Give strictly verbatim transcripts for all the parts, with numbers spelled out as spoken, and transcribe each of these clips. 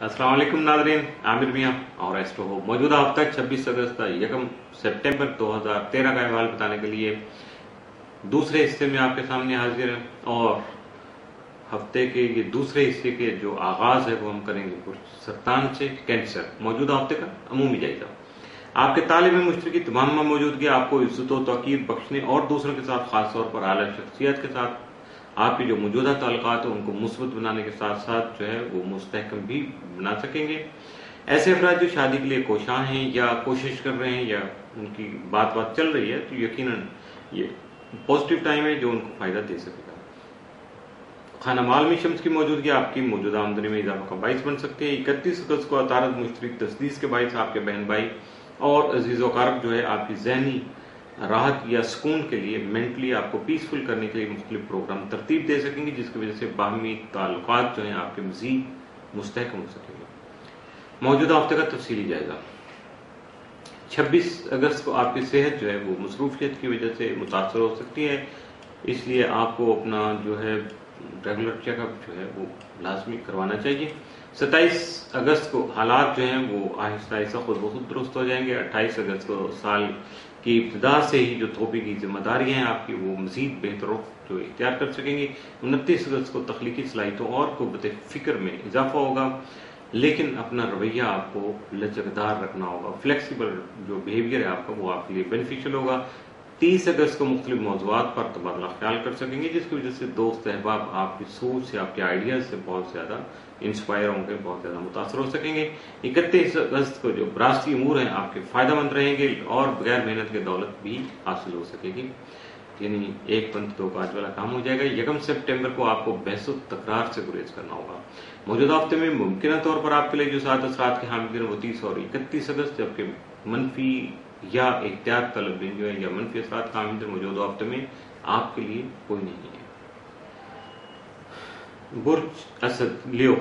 अस्सलाम वालेकुम नाज़रीन, आमिर मियाँ और एस्ट्रो हो मौजूदा हफ्ता छब्बीस अगस्त यकम सितंबर दो हज़ार तेरह का अहवाल बताने के लिए दूसरे हिस्से में आपके सामने हाजिर है। और हफ्ते के ये दूसरे हिस्से के जो आगाज है वो हम करेंगे सरतान से कैंसर, मौजूदा हफ्ते का अमूमी जायजा। आपके तालिब मुश्तरकी तमाम मौजूदगी आपको इज्जत व तौकीर बख्शने और दूसरों के साथ खास तौर पर आला शख्सियत के साथ आपके जो मौजूदा ताल्लुकात है उनको मुस्बत बनाने के साथ साथ जो है वो मुस्तहकम भी बना सकेंगे। ऐसे अफराद जो शादी के लिए कोशां हैं या कोशिश कर रहे हैं या उनकी बात बात चल रही है तो यकीनन ये पॉजिटिव टाइम है जो उनको फायदा दे सकेगा। खाना माल में शम्स की मौजूदगी आपकी मौजूदा आमदनी में इजाफा का बाइस बन सकती है। इकतीस अगस्त को अतारद मुश्तरक तस्दीस के बाइस आपके बहन भाई और अजीज वकारब जो है आपकी जहनी राहत या सुकून के लिए मेंटली आपको पीसफुल करने के लिए मुख्तलिफ प्रोग्राम तरतीब दे सकेंगे, जिसकी वजह से बाहमी ताल्लुकात जो हैं आपके मजीद मुस्तहकम हो सकेंगे। मौजूदा हफ्ते का तफसीली जायजा। छब्बीस अगस्त को आपकी सेहत जो है वो मसरूफियत की वजह से मुतासर हो सकती है, इसलिए आपको अपना जो है रेगुलर चेकअप जो है वो लाजमी करवाना चाहिए। सत्ताईस अगस्त को हालात जो हैं वो आहिस्ता आहिस्ता खुद ब खुद दुरुस्त हो जाएंगे। अट्ठाईस अगस्त को साल की इब्तिदा से ही जो थोपी की जिम्मेदारियां हैं आपकी वो मजीद बेहतर जो इख्तियार कर सकेंगे। उनतीस अगस्त को तख्लीकी सलाहियतों और कुव्वत फिक्र में इजाफा होगा, लेकिन अपना रवैया आपको लचकदार रखना होगा। फ्लेक्सिबल जो बिहेवियर है आपका वो आपके लिए बेनिफिशियल होगा। तीस अगस्त को मुख्तलिफ मौज़ूआत पर तबादला ख्याल कर सकेंगे, जिसकी वजह से दोस्त अहबाब आपकी सोच से आपके आइडियाज से बहुत ज्यादा इंस्पायर होंगे, बहुत ज्यादा मुतासर हो सकेंगे। इकतीस अगस्त को जो विरासती अमूर हैं आपके फायदेमंद रहेंगे और बगैर मेहनत के दौलत भी हासिल हो सकेगी, यानी एक पंथ दो काज वाला काम हो जाएगा। यकम सितंबर को आपको बहस तकरार से गुरेज करना होगा। मौजूदा हफ्ते में मुमकिन तौर पर आपके लिए जो सात असरात के हामिल दिन वो तीस और इकतीस अगस्त, जबकि मनफी या एहतियात तलब दिन जो है या मनफी असरात का हामिल दिन मौजूदा हफ्ते में आपके लिए कोई नहीं है। बुर्ज असद लियो,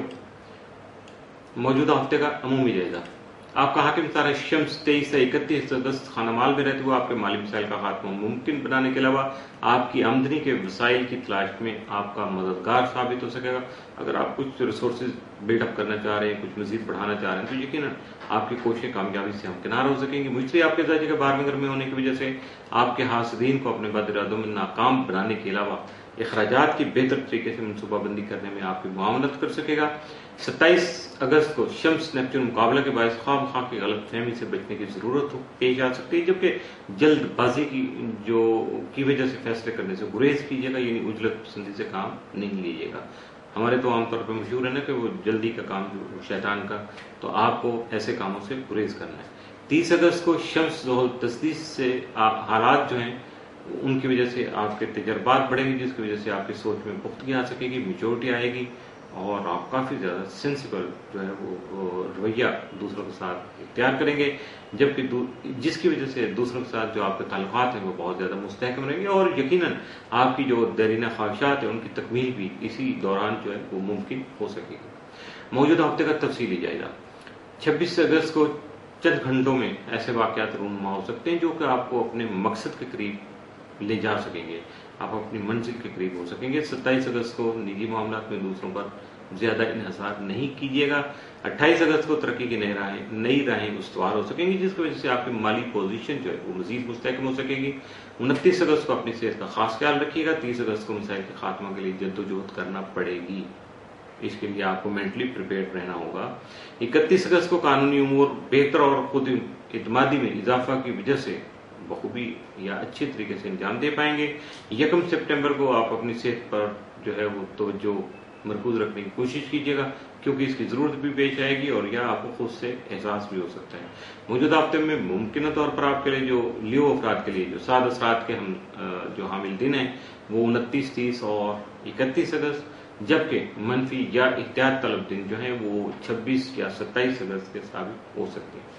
मौजूदा हफ्ते का अमूमी जायजा। आपका हाकिम तारा शम्स तेईस से इकतीस अगस्त खाना माल में रहते हुए आपके माली मिसाइल का खात्मा मुमकिन बनाने के अलावा आपकी आमदनी के वसाइल की तलाश में आपका मददगार साबित हो सकेगा। अगर आप कुछ रिसोर्सेज बिल्डअप करना चाह रहे हैं, कुछ मजीद बढ़ाना चाह रहे हैं, तो यकीनन आपकी कोशिशें कामयाबी से हमकिनार हो सकेंगी। मुश्तरी आपके जायजे के बारहवें घर में होने की वजह से आपके हासिदीन को अपने बद इरादों में नाकाम बनाने के अलावा अखराजात की बेहतर तरीके से मनसूबाबंदी करने में आपकी मुआवनत कर सकेगा। सत्ताईस अगस्त को शम्स नेपच्यून मुकाबला के बायस ख्वाम खा की गलत फहमी से बचने की जरूरत पेश आ सकती है, जबकि जल्दबाजी की जो की वजह से फैसले करने से गुरेज कीजिएगा, यानी उजलत पसंदी से काम नहीं लीजिएगा। हमारे तो आमतौर पर मशहूर है ना कि वो जल्दी का काम जो शैतान का, तो आपको ऐसे कामों से गुरेज करना है। तीस अगस्त को शम्स जोहल तस्दीस से हालात जो हैं उनकी वजह से आपके तजर्बात बढ़ेंगे, जिसकी वजह से आपकी सोच में पुख्तगी आ सकेगी, मेच्योरिटी आएगी और आप काफी ज्यादा सेंसिबल जो है वो रवैया दूसरों के साथ इख्तियार करेंगे, जबकि जिसकी वजह से दूसरों के साथ जो आपके ताल्लुकात हैं वो बहुत ज्यादा मुस्तहकम रहेंगे और यकीनन आपकी जो दरीना ख्वाहिशात है उनकी तकमील भी इसी दौरान जो है वो मुमकिन हो सकेगी। मौजूदा हफ्ते का तफसीली जायजा। छब्बीस अगस्त को चंद घंटों में ऐसे वाकयात रूनुमा हो सकते हैं जो कि आपको अपने मकसद के करीब ले जा सकेंगे, आप अपनी मंजिल के करीब हो सकेंगे। सत्ताईस अगस्त को निजी मामलात में दूसरों पर ज्यादा इन्हिसार नहीं कीजिएगा। अट्ठाईस अगस्त को तरक्की की नई राहें नई राहें उस्तवार हो सकेंगी, जिसकी वजह से आपकी माली पोजीशन जो है वो मजीद मुस्तहकम हो सकेगी। उनतीस अगस्त को अपनी सेहत का खास ख्याल रखिएगा। तीस अगस्त को मिसाइल के खात्मा के लिए जद्दोजहद करना पड़ेगी, इसके लिए आपको मेंटली प्रिपेयर रहना होगा। इकतीस अगस्त को कानूनी उमूर बेहतर और खुद इत्मादी में इजाफा की वजह से बखूबी या अच्छे तरीके से अंजाम दे पाएंगे। यकम सितंबर को आप अपनी सेहत पर जो है वो तवज्जो मरकूज रखने की कोशिश कीजिएगा, क्योंकि इसकी जरूरत भी पेश आएगी और यह आपको खुद से एहसास भी हो सकता है। मौजूदा हफ्ते में मुमकिन तौर पर आपके लिए जो लियो अफराद के लिए जो सात असरात के हम जो हामिल दिन हैं वो उनतीस, तीस और इकतीस अगस्त, जबकि मनफी या एहतियात तलब दिन जो है वो छब्बीस या सत्ताईस अगस्त के साबित हो सकते हैं।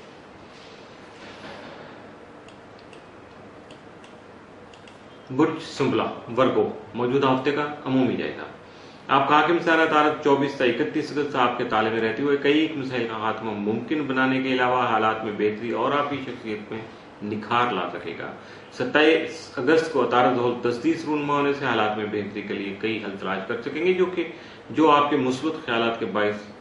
बुर्ज सुंबला वर्गो, मौजूदा हफ्ते का अमूमी जायजा। आपका हाकिम सारा तारक चौबीस से इकतीस अगस्त आपके ताले में रहते हुए कई मिसाइल का खात्मा मुमकिन बनाने के अलावा हालात में बेहतरी और आपकी शख्सियत में निखार ला सकेगा। सत्ताईस अगस्त को तारक जोहल तस्दीस रूनमा होने से हालात में बेहतरी के लिए कई हल तलाश कर सकेंगे, जो कि जो आपके मुस्बत ख्यालात के बायस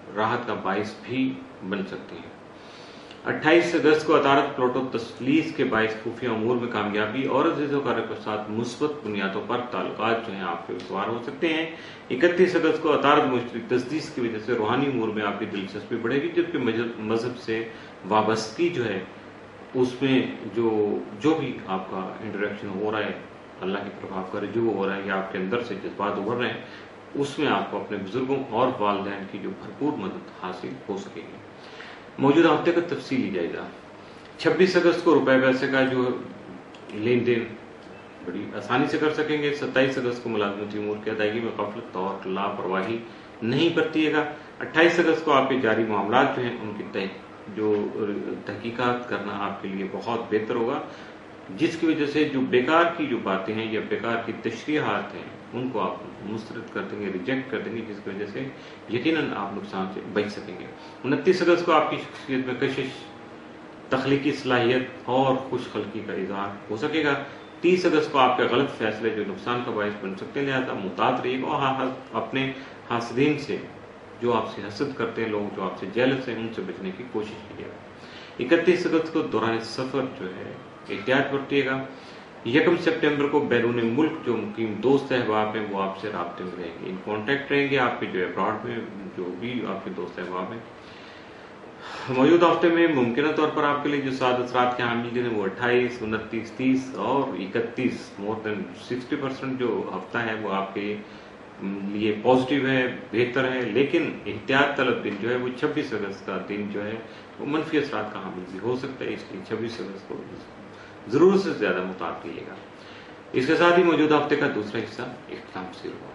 राहत का बाइस भी बन सकती हैं। अट्ठाईस अगस्त को अतारत प्लूटो तस्लीस के बाइस खुफिया अमूर में कामयाबी और अजीजों कार्य के साथ मुस्बत बुनियादों पर ताल्लुकात जो हैं आपके विस्वार हो सकते हैं। इकतीस अगस्त को अतारत मुश्तरक तस्दीस की वजह से रूहानी अमूर में आपकी दिलचस्पी बढ़ेगी, जबकि मजहब से वाबस्तगी जो है उसमें जो जो भी आपका इंटरेक्शन हो रहा है, अल्लाह की तरफ आपका रुजू हो रहा है या आपके अंदर से जज्बात उभर रहे हैं, उसमें आपको अपने बुजुर्गों और वालिदैन की जो भरपूर मदद हासिल हो सकेगी। मौजूदा हफ्ते का तफसीली जायजा। छब्बीस अगस्त को रुपए पैसे का जो लेन देन बड़ी आसानी से कर सकेंगे। सत्ताईस अगस्त को मुलाजमती अमूर की अदायगी में गफलत और लापरवाही नहीं बरतिएगा। अट्ठाईस अगस्त को आपके जारी मामला जो हैं उनकी तय जो तहकीकात करना आपके लिए बहुत बेहतर होगा, जिसकी वजह से जो बेकार की जो बातें हैं या बेकार की तशरीहात हैं उनको आप मुस्तरद कर देंगे, रिजेक्ट कर देंगे, जिसकी वजह से यकीनन आप नुकसान से बच सकेंगे। उनतीस अगस्त को आपकी शख्सियत में कशिश, तख्लीकी सलाहियत और खुशखल्की का इजहार हो सकेगा। तीस अगस्त को आपके गलत फैसले जो नुकसान का बायस बन सकते हैं, लिहाजा मुहतात रहिएगा और अपने हासदीन से जो आपसे हसद करते हैं लोग, जो आपसे जेलस हैं, उनसे बचने की कोशिश कीजिएगा। इकतीस अगस्त को दौरान सफर जो है एहतियात बरतिएगा। यकम सितंबर को बैरून मुल्क जो मुकीम दोस्त अहबाब हैं वो आपसे राब्ते में रहेंगे, इन कॉन्टैक्ट रहेंगे आपके जो अब्रॉड में जो भी आपके दोस्त अहबाब हैं। मौजूदा हफ्ते में मुमकिन तौर पर आपके लिए जो सात असरात के हामिल दिन है वो अट्ठाईस, उनतीस, तीस और इकतीस, मोर देन सिक्सटी परसेंट जो हफ्ता है वो आपके लिए पॉजिटिव है, बेहतर है। लेकिन एहतियात तलब दिन जो है वो छब्बीस अगस्त का दिन जो है वो मनफी असरात का हामिल भी हो सकता है, इसलिए छब्बीस अगस्त को जरूरत से ज्यादा मुताबिक कीजिएगा। इसके साथ ही मौजूदा हफ्ते का दूसरा हिस्सा इख्तिताम पसीर हुआ।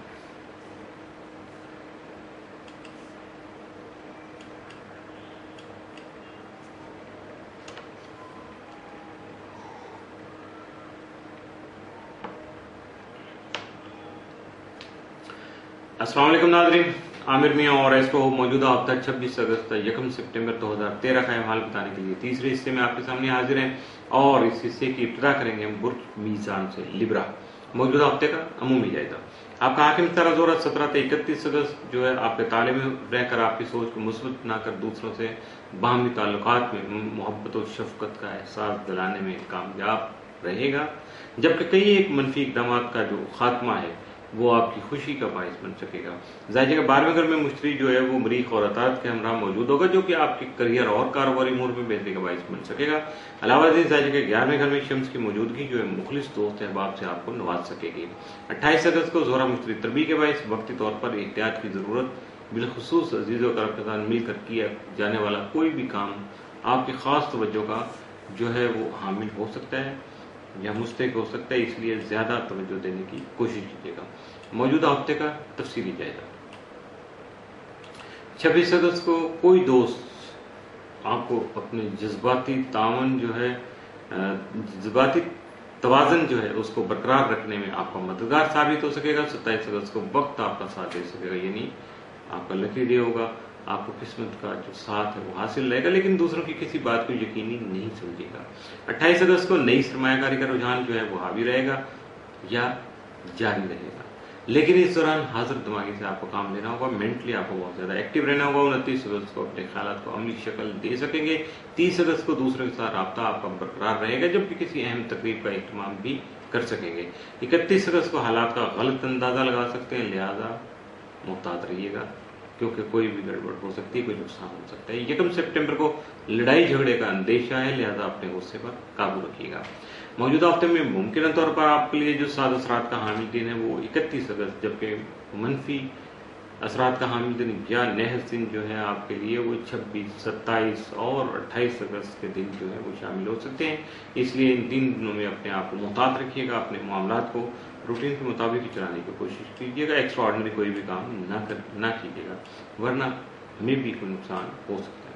अस्सलाम वालेकुम नाज़रीन, आमिर मियाँ और एस्ट्रो मौजूदा हफ्ता छब्बीस अगस्त यकम सितंबर दो हज़ार तेरह का हाल बताने के लिए तीसरे हिस्से में आपके सामने हाजिर हैं और इस हिस्से की इब्तिदा करेंगे हम बुर्ज मीज़ान से लिब्रा। मौजूदा हफ्ते का अमूमी जायजा। आपका हाकिम तराजोरा सत्रह से इकतीस अगस्त जो है आपके ताले में रहकर आपकी सोच को मुस्बत बनाकर दूसरों से बाहमी ताल्लुकात में मोहब्बत और शफकत का एहसास दिलाने में कामयाब रहेगा, जबकि कई एक मनफी इकदाम का जो खात्मा है वो आपकी खुशी का बायस बन सकेगा। जायजे का बारहवें घर में मुश्तरी जो है वो मरीख और अतारत के हमरा मौजूद होगा, जो कि आपके करियर और कारोबारी उमूर में बेहतरी का बायस बन सकेगा। अलावा जायजे के ग्यारहवें घर में शम्स की मौजूदगी जो है मुखलिस दोस्त अहबाब से आपको नवाज सकेगी। अट्ठाईस अगस्त को जोहरा मुश्तरी तरबी के बायस वक्ती तौर पर एहतियात की जरूरत, बिलखुसूस अजीजों के साथ मिलकर किया जाने वाला कोई भी काम आपकी खास तवज्जो का जो है वो हामिल हो सकता है या मुस्तहिक हो सकता है, इसलिए ज्यादा तवज्जो देने की कोशिश कीजिएगा। मौजूदा हफ्ते का तफसीली जायजा। छब्बीस अगस्त को कोई दोस्त आपको अपने जज्बाती तावन जो है जज्बाती तवाजन जो है उसको बरकरार रखने में आपका मददगार साबित हो सकेगा। सत्ताईस अगस्त को वक्त आपका साथ दे सकेगा, यानी आपका लकी डे होगा, आपको किस्मत का जो साथ है वो हासिल रहेगा, लेकिन दूसरों की किसी बात को यकीनी नहीं समझेगा। अट्ठाईस अगस्त को नई सरमायाकारी का रुझान जो है वो हावी रहेगा या जारी रहेगा, लेकिन इस दौरान हाजिर दिमागी से आपको काम लेना होगा, मेंटली आपको बहुत ज्यादा एक्टिव रहना होगा। उनतीस अगस्त को अपने ख्यालात को अमली शक्ल दे सकेंगे। तीस अगस्त को दूसरों के साथ राब्ता आपका बरकरार रहेगा, जबकि किसी अहम तकरीब का इत्माम भी कर सकेंगे। इकतीस अगस्त को हालात का गलत अंदाजा लगा सकते हैं, लिहाजा मुहतात रहिएगा क्योंकि कोई भी गड़बड़ हो सकती है, कोई नुकसान हो सकता है। यकम सितंबर को लड़ाई झगड़े का अंदेशा है, लिहाजा अपने गुस्से पर काबू रखिएगा। मौजूदा हफ्ते में मुमकिन तौर पर आपके लिए जो सात असरात का हामिल दिन है वो इकतीस अगस्त, जबकि मनफी असरात का हामिल दिन या नहस दिन जो है आपके लिए वो छब्बीस, सत्ताईस और अट्ठाईस अगस्त के दिन जो है वो शामिल हो सकते हैं। इसलिए इन तीन दिनों में अपने आप को मुहतात रखिएगा, अपने मामलात को रूटीन के मुताबिक ही चलाने की कोशिश कीजिएगा। एक्स्ट्रा ऑर्डिनरी कोई भी काम ना कर ना कीजिएगा, वरना हमें भी कोई नुकसान हो सकता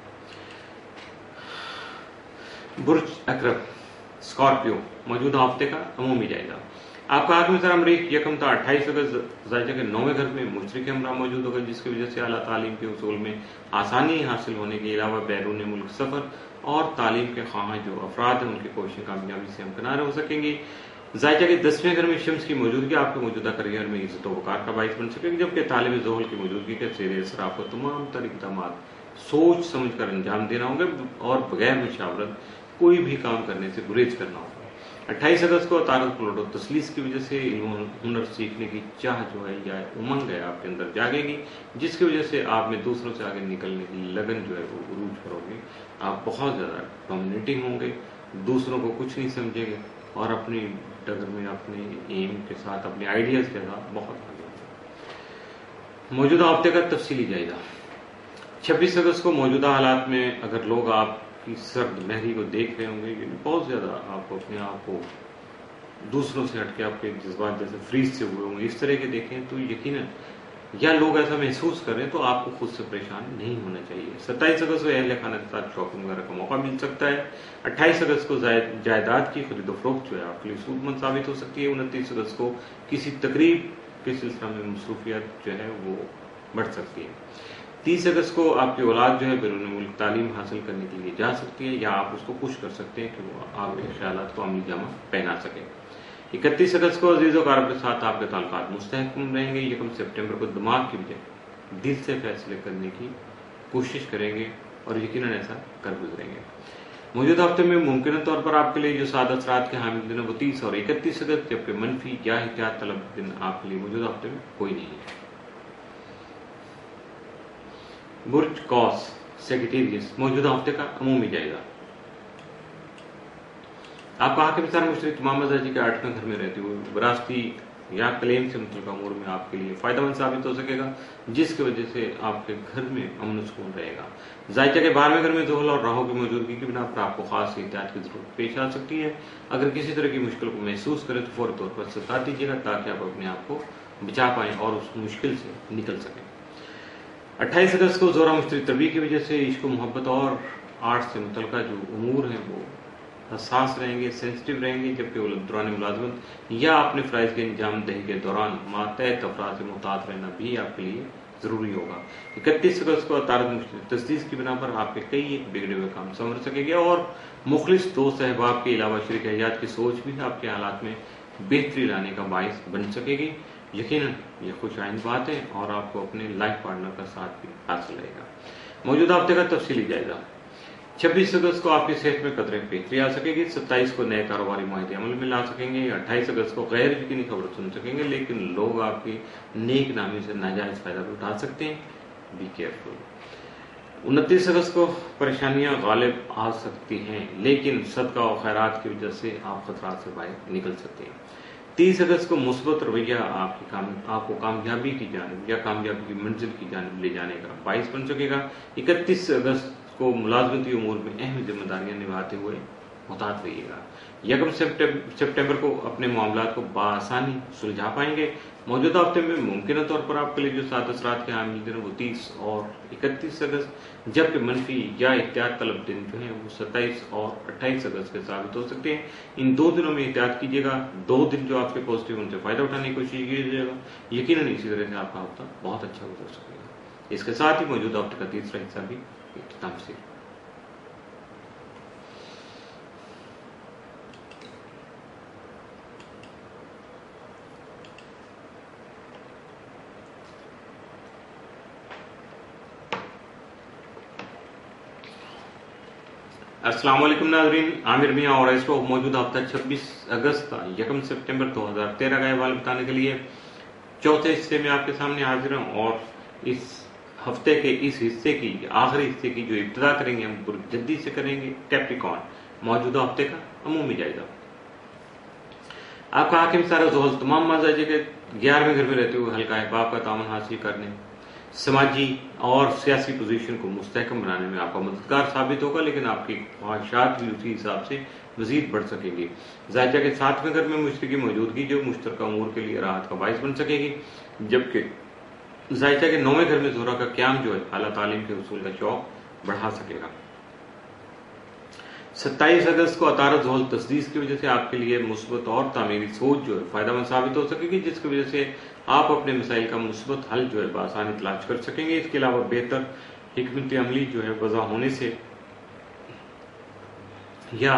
है। बुर्ज अकरब स्कॉर्पियो मौजूदा हफ्ते का अमूमी जायजा। आपका हाकिम सर अमरीक यकम था अट्ठाईस अगस्त जायजा के नौवें घर में मुश्तरी के हमरा मौजूद होगा, जिसकी वजह से आला तालीम के उसूल में आसानी हासिल होने के अलावा बैरून मुल्क सफर और तालीम के ख्वाह जो अफराद हैं उनकी कोशिश कामयाबी से हमकिनार हो सकेंगी। जायजा के दसवें घर में शम्स की मौजूदगी आपके मौजूदा करियर में इज्जत व वकार का बाइस बन सकेगी, जबकि तालिब ज़ोहल की मौजूदगी के ज़ेर असर आपको तमाम तर इक़दामात सोच समझ कर अंजाम देना होंगे और बगैर मुशावरत कोई भी काम करने से गुरेज करना होगा। अट्ठाईस अगस्त को अतारत प्लूटो तस्लीस की वजह से इल्म हुनर सीखने की चाह जो है या उमंग है आपके अंदर जागेगी, जिसकी वजह से आप में दूसरों से आगे निकलने की लगन जो है वो उरूज पर होगी। आप बहुत ज़्यादा डोमिनेटिंग होंगे, दूसरों को कुछ नहीं समझेंगे और अपनी डगर में अपने एम के साथ अपने आइडियाज़ के साथ बहुत आगे होंगे। मौजूदा हफ्ते का तफसीली जायजा। छब्बीस अगस्त को मौजूदा हालात में अगर लोग आपकी सर्द महरी को देख रहे होंगे, बहुत ज़्यादा आपको अपने आप को दूसरों से हटके आपके जज्बात जैसे फ्रीज से हुए होंगे, इस तरह के देखें तो यकीनन या लोग ऐसा महसूस कर रहे हैं तो आपको खुद से परेशान नहीं होना चाहिए। सत्ताईस अगस्त को अहल खाना के साथ शॉपिंग वगैरह का मौका मिल सकता है। अट्ठाईस अगस्त को जायदाद की खरीदो फरोख्त जो है आपके लिए सूदमंद साबित हो सकती है। उनतीस अगस्त को किसी तकरीब के सिलसिला में मसरूफियत जो है वो बढ़ सकती है। तीस अगस्त को आपकी औलाद जो है बैरून मुल्क तालीम हासिल करने के लिए जा सकती है या आप उसको पुश कर सकते हैं कि वो आपके ख्यालात को अमली जामा पहना सके। इकतीस अगस्त को अजीज और कारब के साथ आपके ताल्लुकात मुस्तहकम रहेंगे। यकम सितंबर को दिमाग की बजाय दिल से फैसले करने की कोशिश करेंगे और यकीनन ऐसा कर गुजरेंगे। मौजूदा हफ्ते में मुमकिन तौर पर आपके लिए जो सादा असरात के हामिल दिन है वो तीस और इकतीस अगस्त, जबकि मनफी या एहतियात तलब दिन आपके लिए मौजूदा हफ्ते में कोई नहीं है। बुर्ज कॉस सेक्रेटेरियस मौजूदा हफ्ते का अमूमी जायजा। आपका हाकिम सार मुशरक तमाम मजाजी के आठवें घर में रहते हुए विरासती या क्लेम से मुतल्लिका अमूर में आपके लिए फायदेमंद साबित हो सकेगा, जिसकी वजह से आपके घर में अमन सुकून रहेगा। जायजा के बारहवें घर में ज़ोहल और राहु की मौजूदगी की बिना पर आपको खास एहतियात की जरूरत पेश आ सकती है। अगर किसी तरह की मुश्किल को महसूस करें तो फौरी तौर पर सता दीजिएगा ताकि आप अपने आप को बचा पाएं और उस मुश्किल से निकल सकें। अट्ठाईस अगस्त को जोरा मुश्तरी तरबी की वजह से इश्क मोहब्बत और आर्ट से मुतल्लिका जो उमूर हैं वो हसास रहेंगे, सेंसिटिव रहेंगे, जबकि दौरान मुलाजमत या अपने फ़राइज़ के अंजाम दही के दौरान मातहत अफराद से मुहतात रहना भी आपके लिए ज़रूरी होगा। इकतीस अगस्त को अतारत तस्दीस की बिना पर आपके कई एक बिगड़े हुए काम संवर सकेंगे और मुखलिस दोस्त अहबाब के अलावा शरीक हयात की सोच भी आपके हालात में बेहतरी लाने का बायस बन सकेगी। यकीनन ये खुश आइंद बात है और आपको अपने लाइफ पार्टनर का साथ भी हासिल रहेगा। मौजूदा हफ्ते का तफसीली जायजा। छब्बीस अगस्त को आपकी सेहत में कदरें बेहतरी आ सकेगी। सत्ताईस को नए कारोबारी माहिदे अमल में ला सकेंगे। अट्ठाईस अगस्त को गैर यकीनी खबर सुन सकेंगे, लेकिन लोग आपकी नेक नामी से नाजायज फायदा भी उठा सकते हैं। Be careful. उनतीस अगस्त को परेशानियां गालिब आ सकती हैं, लेकिन सदका और खैरात की वजह से आप खतरात से बाहर निकल सकते हैं। तीस अगस्त को मुस्बत रवैया आपकी काम आपको कामयाबी की जानिब या कामयाबी की मंजिल की जानिब ले जाने का बाइस बन सकेगा। इकतीस अगस्त को मुलाजमती उमूर में अहम जिम्मेदारियां निभाते हुए मुहतात रहिएगा। यकम सितंबर को अपने मामलात को बआसानी सुलझा पाएंगे। मौजूदा हफ्ते में मुमकिन तौर पर आपके लिए जो सात असरात के हामिल दिन वो तीस और इकतीस अगस्त, जबकि मनफी या एहतियात तलब दिन जो है वो सत्ताईस और अट्ठाईस अगस्त के साबित हो सकते हैं। इन दो दिनों में एहतियात कीजिएगा। दो दिन जो आपके पॉजिटिव उनसे फायदा उठाने की कोशिश कीजिएगा। यकीनन इसी तरह से आपका हफ्ता बहुत अच्छा गुजर सकेगा। इसके साथ ही मौजूदा हफ्ते का तीसरा हिस्सा भी इख्तिताम से। अस्सलाम वालेकुम नाज़रीन, आमिर मियां और एस्ट्रो मौजूदा हफ्ता छब्बीस अगस्त का यकम सितंबर दो हज़ार तेरह का अहवाल बताने के लिए चौथे हिस्से में आपके सामने हाजिर हूं और इस हफ्ते के इस हिस्से की आखिरी हिस्से की जो इब्तिदा करेंगे हम बुर्जद्दी से करेंगे कैप्रिकॉर्न। मौजूदा हफ्ते का अमूमी जायजा। आपका हाकिम सारा ज़ोहल तमाम मजाजी के ग्यारहवें घर में रहते हुए हल्का अहबाब का तामन हासिल करने, समाजी और सियासी पोजीशन को मुस्तहकम बनाने में आपका मददगार साबित होगा, लेकिन आपकी ख्वाहिशात भी उसी हिसाब से मजीद बढ़ सकेंगी। जायजा के सातवें घर में मुश्तरी की मौजूदगी जो मुश्तरका उमूर के लिए राहत का बायस बन सकेगी, जबकि जायजा के नौवें घर में ज़ोहरा का क्याम जो है आला तालीम के उसूल का शौक बढ़ा सकेगा। सत्ताईस अगस्त को अतारत ज़ोहल तस्दीस की वजह से आपके लिए मुस्बत और तामीरी सोच जो है फायदेमंद साबित हो सकेगी, जिसकी वजह से आप अपने मसाइल का मुस्बत हल जो है बआसानी तलाश कर सकेंगे। इसके अलावा बेहतर हिकमत अमली जो है वज़ा होने से या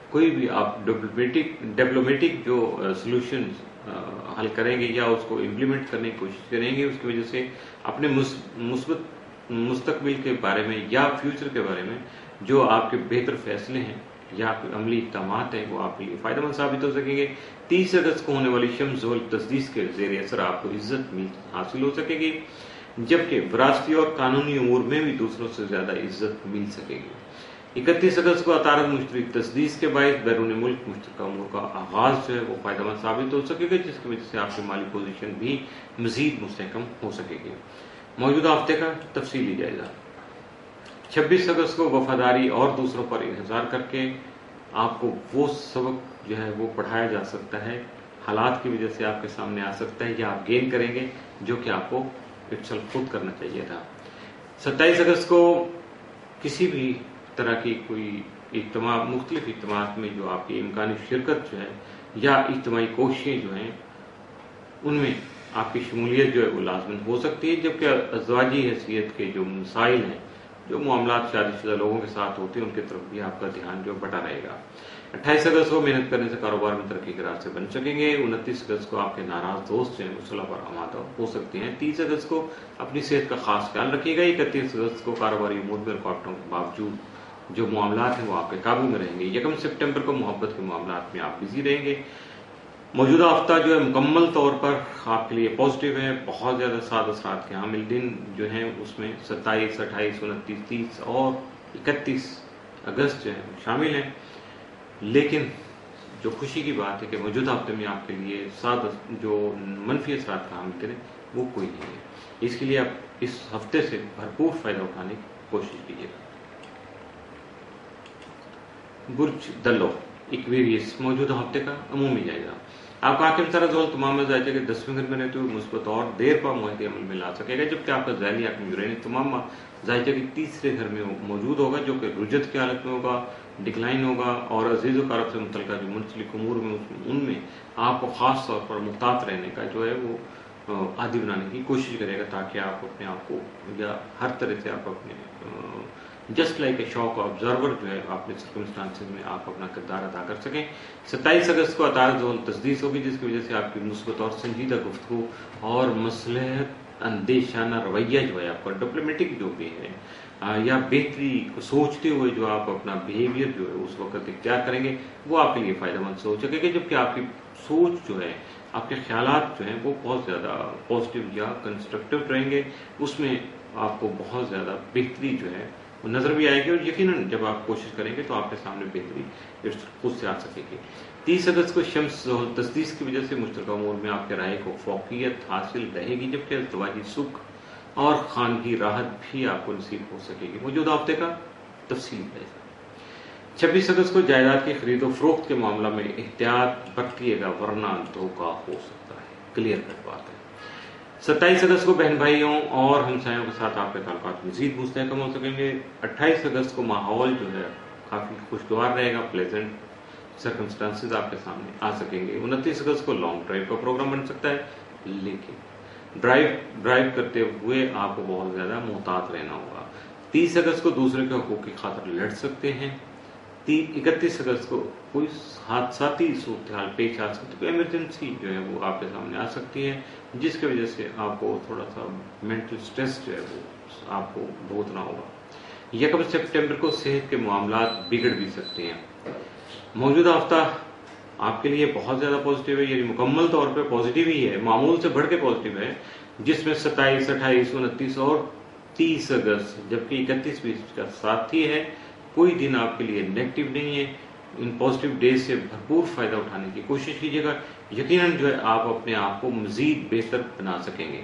कोई भी आप डिप्लोमेटिक डिप्लोमेटिक जो सोल्यूशन हल करेंगे या उसको इम्प्लीमेंट करने की कोशिश करेंगे, उसकी वजह से अपने मुस्बत मुस्तकबिल के बारे में या फ्यूचर के बारे में जो आपके बेहतर फैसले हैं या अमली इक़दामात हैं वो आपके लिए फायदेमंद साबित हो सकेंगे। तीस अगस्त को होने वाली शम्स ज़ोहल तस्दीस के ज़ेर असर आपको इज्जत हासिल हो सकेगी, जबकि विरासती और कानूनी उमूर में भी दूसरों से ज्यादा इज्जत मिल सकेगी। इकतीस अगस्त को अतारत मुश्तरक तस्दीस के बायस बैरून मुल्क मुश्तरका उमूर का आगाज जो है वो फायदेमंद साबित हो सकेगा, जिसकी वजह से आपकी माली पोजीशन भी मजीद मुस्तहकम हो सकेगी। मौजूदा हफ्ते का तफसीली जायजा। छब्बीस अगस्त को वफादारी और दूसरों पर इंतजार करके आपको वो सबक जो है वो पढ़ाया जा सकता है, हालात की वजह से आपके सामने आ सकता है या आप गेन करेंगे, जो कि आपको इट्सल्फ खुद करना चाहिए था। सत्ताईस अगस्त को किसी भी तरह की कोई इज्तिमा मुख्तलिफ इज्तिमात में जो आपकी इम्कानी शिरकत जो है या इज्तिमाई कोशिशें जो हैं उनमें आपकी शमूलियत जो है वो लाजमन हो सकती है, जबकि अज़वाजी हैसियत के जो मसाइल हैं, जो मामलात शादीशुदा लोगों के साथ होते हैं, उनकी तरफ भी आपका ध्यान जो बटा रहेगा। अट्ठाईस अगस्त को मेहनत करने से कारोबार में तरक्की के रास्ते बन सकेंगे। उनतीस अगस्त को आपके नाराज दोस्त जो हैं वो सुलह पर आमादा हो सकते हैं। तीस अगस्त को अपनी सेहत का खास ख्याल रखिएगा। इकतीस अगस्त को कारोबारी उमूर में रुकावटों के बावजूद जो मामलात हैं वो आपके काबू में रहेंगे। यकम सितंबर को मोहब्बत के मामलात में आप बिजी रहेंगे। मौजूदा हफ्ता जो है मुकम्मल तौर पर आपके लिए पॉजिटिव है। बहुत ज्यादा साद असरात के हामिल दिन जो हैं उसमें सत्ताईस अट्ठाईस उनतीस तीस और इकतीस अगस्त जो है शामिल हैं, लेकिन जो खुशी की बात है कि मौजूदा हफ्ते में आपके लिए साद जो मनफी असरात का हामिल दिन वो कोई नहीं है। इसके लिए आप इस हफ्ते से भरपूर फायदा उठाने की कोशिश कीजिएगा। बुर्ज दल्लो इक्वेरियस मौजूदा हफ्ते का अमूमी जायजा। आपका आखिर सारा जोल तमाम जायजे के दसवें घर में रहते हुए मुस्बत और देर पा मुआहदे अमल में ला सकेगा, जबकि आपका ज़ैली आखिर यूरेनियस तमाम जायजे के तीसरे घर में मौजूद होगा, जो कि रुजत की हालत में होगा, डिक्लाइन होगा और अजीज़ व कारब से मुतल्लिक़ जो मुंसलिक उमूर में उनमें आपको खास तौर पर मुहतात रहने का जो है वो आदि बनाने की कोशिश करेगा, ताकि आप अपने आप को या हर तरह से आप अपने just like a shock observer जो है अपने सर्कमस्टांसेस में आप अपना किरदार अदा कर सकें। सत्ताईस अगस्त को अतारत ज़ोहल तस्दीस होगी, जिसकी वजह से आपकी मुस्बत और संजीदा गुफ्तगू और मसलहत अंदेशाना रवैया जो है आपका डिप्लोमेटिक जो भी है या बेहतरी को सोचते हुए जो आप अपना बिहेवियर जो है उस वक्त इख्तियार करेंगे वो आपके लिए फायदेमंद हो सकेगा, जबकि आपकी सोच जो है आपके ख्यालात जो हैं वो बहुत ज़्यादा पॉजिटिव या कंस्ट्रक्टिव रहेंगे। उसमें आपको बहुत ज़्यादा बेहतरी जो है वो नजर भी आएगी और यकीनन जब आप कोशिश करेंगे तो आपके सामने बेहतरी खुद से आ सकेगी। तीस अगस्त को शम्स ज़ोहल तस्दीस की वजह से मुश्तरका उमूर में आपके राय को फोकियत हासिल रहेगी, जबकि अज़दवाजी सुख और खानगी राहत भी आपको नसीब हो सकेगी। मौजूदा हफ्ते का तफसीली जायजा। छब्बीस अगस्त को जायदाद की खरीदो फरोख्त के मामला में एहतियात बरतिएगा, वरना धोखा हो सकता है। क्लियर कट बात है। सत्ताईस अगस्त को बहन भाइयों और हमसायों के साथ आपके ताल्लुकात मजीद मुस्तहकम हो सकेंगे। अट्ठाईस अगस्त को माहौल जो है काफी खुशगवार रहेगा, प्लेजेंट सर्कमस्टांसेस आपके सामने आ सकेंगे। उनतीस अगस्त को लॉन्ग ड्राइव का प्रोग्राम बन सकता है, लेकिन ड्राइव ड्राइव करते हुए आपको बहुत ज्यादा मोहतात रहना होगा। तीस अगस्त को दूसरे के हकूक की खातिर लड़ सकते हैं। इकतीस अगस्त को कोई हादसाती सूरत हाल पेश आ सकती है, कोई इमरजेंसी जो है वो आपके सामने आ सकती है, जिसकी वजह से आपको थोड़ा सा मेंटल स्ट्रेस जो है वो आपको भुगतना होगा। यकम सितंबर को सेहत के मामलात बिगड़ भी सकते हैं। मौजूदा हफ्ता आपके लिए बहुत ज्यादा पॉजिटिव है, यानी मुकम्मल तौर पे पॉजिटिव ही है, मामूल से बढ़ के पॉजिटिव है, जिसमें सत्ताईस अट्ठाईस उनतीस और तीस अगस्त जबकि इकतीस बीस का साथी है। कोई दिन आपके लिए नेगेटिव नहीं है। इन पॉजिटिव डेज से भरपूर फायदा उठाने की कोशिश कीजिएगा, यकीनन जो है आप अपने आप को मजीद बेहतर बना सकेंगे।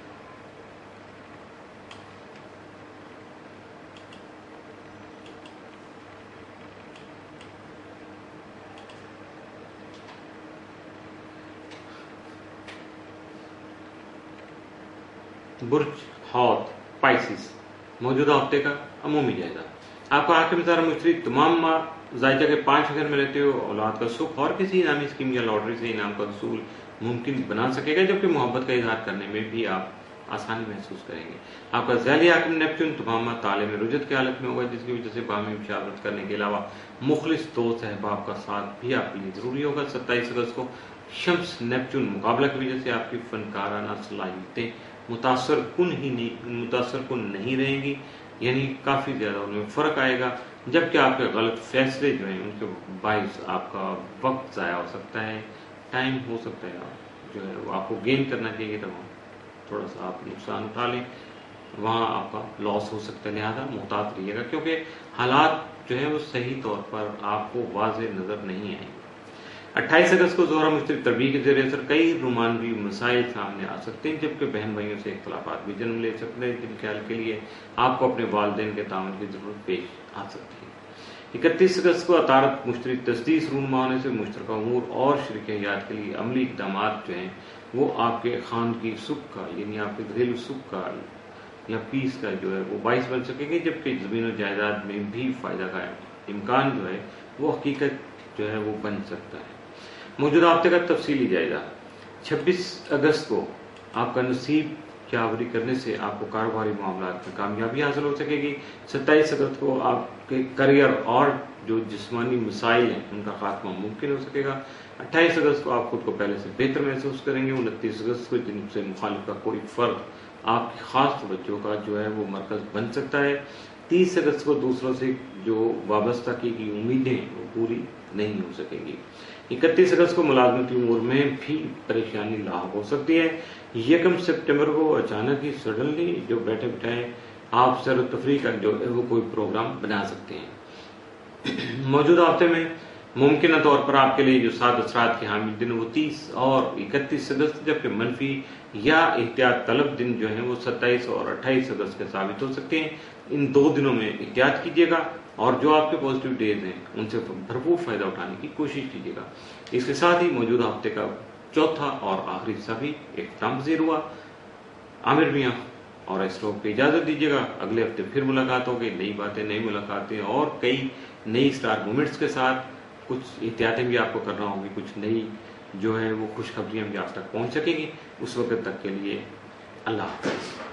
बुर्ज हौत पाइसिस मौजूदा हफ्ते का अमूमी जायजा। आपका आखिर में सारा मुश्तरी तमाम जायजा के पांच घर में रहते हो औलाद का सुख और किसी इनामी स्कीम या लॉटरी से इनाम का वसूल मुमकिन बना सकेगा, जबकि मोहब्बत का इजहार करने में भी आप आसानी महसूस करेंगे। आपका ज़ैली हाकिम नेपच्यून तमाम ताले में रुजत की हालत में होगा, जिसकी वजह से बाहमी मुशावरत करने के अलावा मुखलिस दोस्त अहबाब का साथ भी आपके लिए ज़रूरी होगा। सत्ताईस अगस्त को शम्स नेपच्यून मुकाबला की वजह से आपकी फनकाराना सलाहियतें मुतासर कुन ही नहीं मुतासर कुन नहीं रहेंगी, यानी काफ़ी ज़्यादा उनमें फ़र्क आएगा, जबकि आपके गलत फैसले जो हैं उनके बाइस आपका वक्त ज़ाया हो सकता है, टाइम हो सकता है जो है वो आपको गेन करना चाहिए, तो थोड़ा सा आप नुकसान उठा लें, वहाँ आपका लॉस हो सकता है। लिहाजा मुहतात रहिएगा, क्योंकि हालात जो है वो सही तौर पर आपको वाज़ेह नज़र नहीं आएंगे। अट्ठाईस अगस्त को ज़ोहरा मुश्तरक तरबीह के ज़रिए असर कई रोमानवी मसाइल सामने आ सकते हैं, जबकि बहन भाइयों से इख्तलाफात भी जन्म ले सकते हैं, जिनके हल के लिए आपको अपने वालिदैन के ताउन की ज़रूरत पेश आ सकती है। इकतीस अगस्त को अतारत मुश्तरक तस्दीस रूनमा होने से मुश्तरका उमूर और शरीक हयात के लिए अमली इक़दाम जो हैं वो आपके खानगी सुख का, यानी आपके घरेलू सुख का या पीस का जो है वो बाइस बन सकेंगे, जबकि ज़मीन और जायदाद में भी फ़ायदा का इम्कान जो है वो हकीकत जो है वो बन सकता है। मौजूदा हफ्ते का तफसीली जायजा। छब्बीस अगस्त को आपका नसीब जावरी करने से आपको कारोबारी मामलात में कामयाबी हासिल हो सकेगी। सत्ताईस अगस्त को आपके करियर और जो जिस्मानी मसाइल हैं उनका खात्मा मुमकिन हो सकेगा। अट्ठाईस अगस्त को आप खुद को पहले से बेहतर महसूस करेंगे। उनतीस अगस्त को जिनसे मुखालिफ का कोई फर्द आपकी खास तवज्जो का जो है वो मरकज बन सकता है। तीस अगस्त को दूसरों से जो वाबस्तगी की उम्मीदें वो पूरी नहीं हो सकेंगी। इकतीस अगस्त को मुलाजमती उमूर में भी परेशानी लाभ हो सकती है। यकम सितंबर को अचानक ही सडनली जो बैठे बिठाए आप सैर तफरी का जो है वो कोई प्रोग्राम बना सकते हैं। मौजूदा हफ्ते में मुमकिन तौर पर आपके लिए जो सात असरात के हामिल दिन वो तीस और इकतीस अगस्त, जबकि मनफी या एहतियात तलब दिन जो है वो सत्ताईस और अट्ठाईस अगस्त के साबित हो सकते हैं। इन दो दिनों में एहतियात कीजिएगा और जो आपके पॉजिटिव डेज हैं उनसे भरपूर फायदा उठाने की कोशिश कीजिएगा। इसके साथ ही मौजूदा हफ्ते का चौथा और आखिरी हिस्सा भी इख्तिताम पज़ीर हुआ। आमिर मियां और एस्ट्रो को इजाजत दीजिएगा। अगले हफ्ते फिर मुलाकात होगी, नई बातें, नई मुलाकातें और कई नई स्टार मोमेंट्स के साथ। कुछ एहतियातें भी आपको करना होगी, कुछ नई जो है वो खुशखबरियां भी आप तक पहुंच सकेंगी। उस वक्त तक के लिए अल्लाह हाफ़िज़।